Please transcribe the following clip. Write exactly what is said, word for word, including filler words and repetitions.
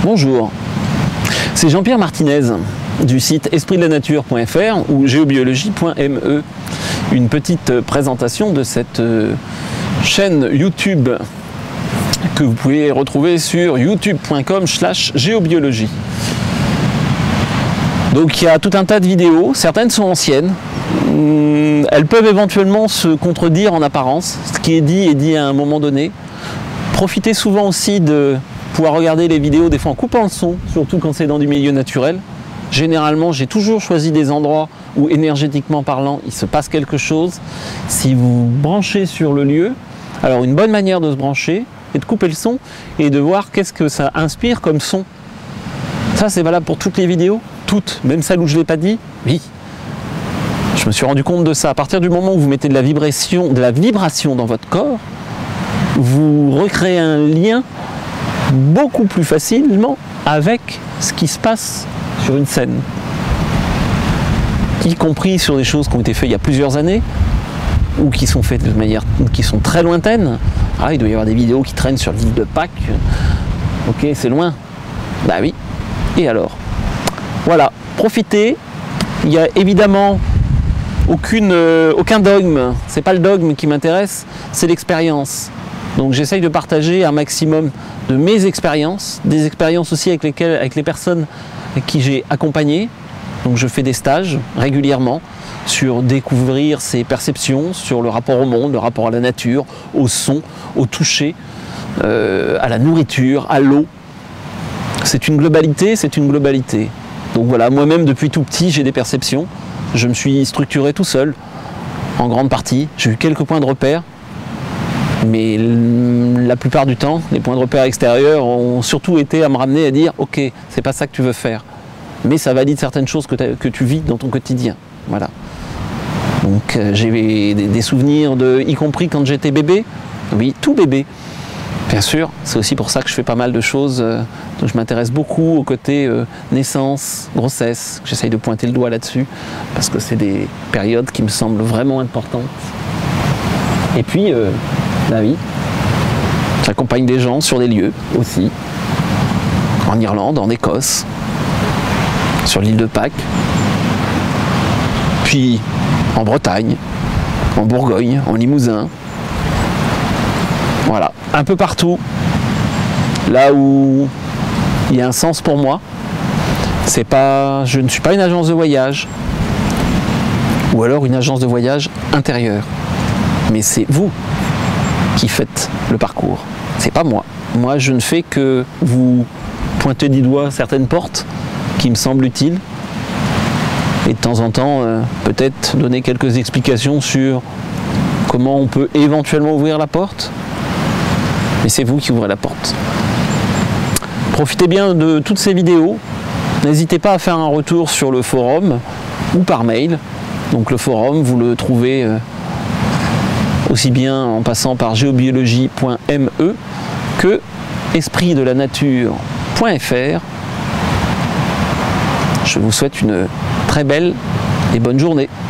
Bonjour, c'est Jean-Pierre Martinez du site esprit de la nature point F R ou géobiologie point M E. Une petite présentation de cette chaîne YouTube que vous pouvez retrouver sur youtube point com slash géobiologie. Donc il y a tout un tas de vidéos, certaines sont anciennes, elles peuvent éventuellement se contredire en apparence, ce qui est dit est dit à un moment donné. Profitez souvent aussi de pouvoir regarder les vidéos des fois en coupant le son, surtout quand c'est dans du milieu naturel. Généralement, j'ai toujours choisi des endroits où énergétiquement parlant, il se passe quelque chose. Si vous branchez sur le lieu, alors une bonne manière de se brancher est de couper le son et de voir qu'est-ce que ça inspire comme son. Ça, c'est valable pour toutes les vidéos, toutes, même celles où je ne l'ai pas dit, oui. Je me suis rendu compte de ça. À partir du moment où vous mettez de la vibration, de la vibration dans votre corps, vous recréez un lien beaucoup plus facilement avec ce qui se passe sur une scène, y compris sur des choses qui ont été faites il y a plusieurs années ou qui sont faites de manière qui sont très lointaines. Ah, il doit y avoir des vidéos qui traînent sur l'île de Pâques. Ok, c'est loin. Bah oui. Et alors? Voilà, profitez. Il n'y a évidemment aucune, euh, aucun dogme. C'est pas le dogme qui m'intéresse, c'est l'expérience. Donc j'essaye de partager un maximum de mes expériences, des expériences aussi avec lesquelles, avec les personnes avec qui j'ai accompagné. Donc je fais des stages régulièrement sur découvrir ses perceptions, sur le rapport au monde, le rapport à la nature, au son, au toucher, euh, à la nourriture, à l'eau. C'est une globalité, c'est une globalité. Donc voilà, moi-même depuis tout petit j'ai des perceptions. Je me suis structuré tout seul, en grande partie. J'ai eu quelques points de repère. Mais la plupart du temps, les points de repère extérieurs ont surtout été à me ramener à dire « Ok, c'est pas ça que tu veux faire, mais ça valide certaines choses que, que tu vis dans ton quotidien. » Voilà. Donc euh, j'ai des, des souvenirs, de, y compris quand j'étais bébé. Oui, tout bébé. Bien sûr, c'est aussi pour ça que je fais pas mal de choses. Euh, je m'intéresse beaucoup au côté euh, naissance, grossesse. J'essaye de pointer le doigt là-dessus, parce que c'est des périodes qui me semblent vraiment importantes. Et puis, euh, la vie. J'accompagne des gens sur des lieux aussi. En Irlande, en Écosse, sur l'île de Pâques. Puis en Bretagne, en Bourgogne, en Limousin. Voilà, un peu partout. Là où il y a un sens pour moi. C'est pas, je ne suis pas une agence de voyage. Ou alors une agence de voyage intérieure. Mais c'est vous qui faites le parcours, c'est pas moi. Moi, je ne fais que vous pointer du doigt certaines portes qui me semblent utiles et de temps en temps, euh, peut-être donner quelques explications sur comment on peut éventuellement ouvrir la porte. Mais c'est vous qui ouvrez la porte. Profitez bien de toutes ces vidéos. N'hésitez pas à faire un retour sur le forum ou par mail. Donc le forum, vous le trouvez euh, aussi bien en passant par géobiologie point M E que esprit de la nature point F R. Je vous souhaite une très belle et bonne journée.